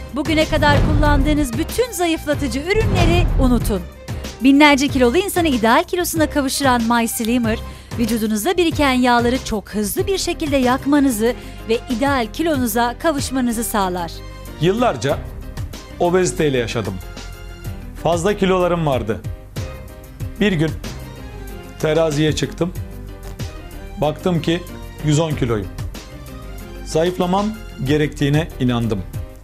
Bugüne kadar kullandığınız bütün zayıflatıcı ürünleri unutun. Binlerce kilolu insanı ideal kilosuna kavuşturan My Slimmer, vücudunuzda biriken yağları çok hızlı bir şekilde yakmanızı ve ideal kilonuza kavuşmanızı sağlar. Yıllarca obeziteyle yaşadım. Fazla kilolarım vardı. Bir gün teraziye çıktım. Baktım ki 110 kiloyum. Zayıflamam gerektiğine inandım.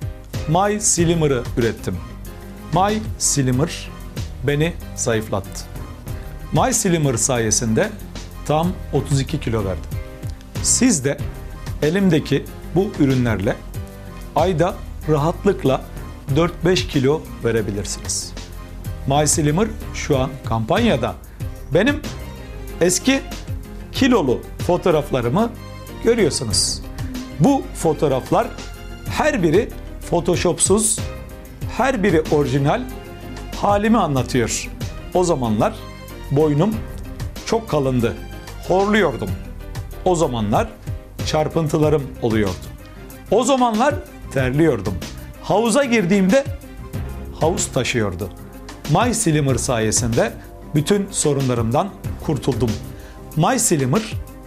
My Slimmer'ı ürettim. My Slimmer beni zayıflattı. My Slimmer sayesinde tam 32 kilo verdim. Siz de elimdeki bu ürünlerle ayda rahatlıkla 4-5 kilo verebilirsiniz. My Slimmer şu an kampanyada. Benim eski kilolu fotoğraflarımı görüyorsunuz. Bu fotoğraflar her biri photoshopsuz, her biri orijinal halimi anlatıyor. O zamanlar boynum çok kalındı, horluyordum. O zamanlar çarpıntılarım oluyordu. O zamanlar terliyordum. Havuza girdiğimde havuz taşıyordu. My Slimmer sayesinde bütün sorunlarımdan kurtuldum. My Slimmer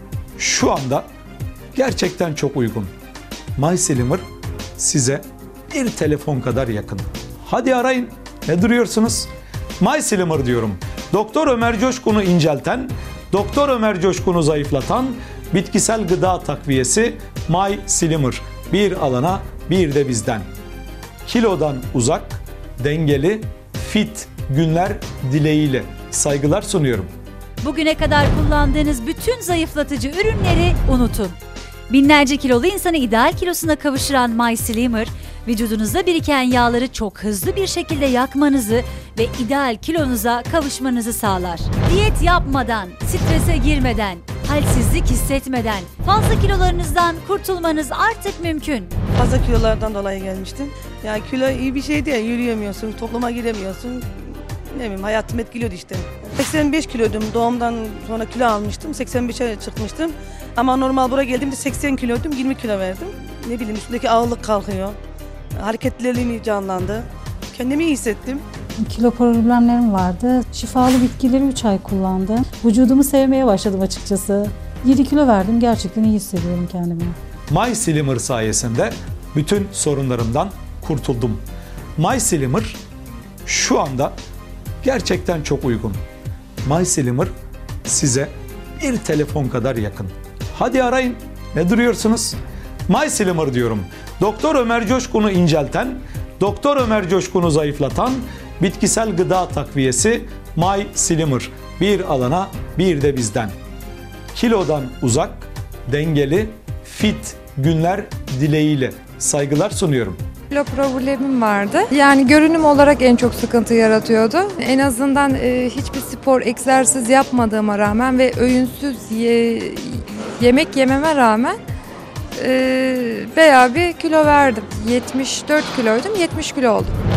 şu anda gerçekten çok uygun. My Slimmer size bir telefon kadar yakın. Hadi arayın. Ne duruyorsunuz? My Slimmer diyorum. Doktor Ömer Coşkun'u incelten, Doktor Ömer Coşkun'u zayıflatan bitkisel gıda takviyesi My Slimmer. Bir alana bir de bizden. Kilodan uzak, dengeli, fit günler dileğiyle saygılar sunuyorum. Bugüne kadar kullandığınız bütün zayıflatıcı ürünleri unutun. Binlerce kilolu insanı ideal kilosuna kavuşturan My Slimmer, vücudunuzda biriken yağları çok hızlı bir şekilde yakmanızı ve ideal kilonuza kavuşmanızı sağlar. Diyet yapmadan, strese girmeden, halsizlik hissetmeden fazla kilolarınızdan kurtulmanız artık mümkün. Fazla kilolardan dolayı gelmiştim. Yani kilo iyi bir şey değil, yürüyemiyorsun, topluma giremiyorsun. Ne bileyim, hayatım etkiliyordu işte. 85 kiloydum, doğumdan sonra kilo almıştım, 85'e çıkmıştım. Ama normal buraya geldiğimde 80 kiloydum, 20 kilo verdim. Ne bileyim, üstündeki ağırlık kalkıyor, hareketlerim canlandı, kendimi iyi hissettim. Kilo problemlerim vardı, şifalı bitkileri 3 ay kullandım. Vücudumu sevmeye başladım açıkçası. 7 kilo verdim, gerçekten iyi hissediyorum kendimi. My Slimmer sayesinde bütün sorunlarımdan kurtuldum. My Slimmer şu anda gerçekten çok uygun. My Slimmer size bir telefon kadar yakın. Hadi arayın. Ne duruyorsunuz? My Slimmer diyorum. Doktor Ömer Coşkun'u incelten, Doktor Ömer Coşkun'u zayıflatan bitkisel gıda takviyesi My Slimmer. Bir alana bir de bizden. Kilodan uzak, dengeli, fit günler dileğiyle saygılar sunuyorum. Kilo problemim vardı. Yani görünüm olarak en çok sıkıntı yaratıyordu. En azından hiçbir spor, egzersiz yapmadığıma rağmen ve öğünsüz yemek yememe rağmen bayağı bir kilo verdim. 74 kiloydum, 70 kilo oldum.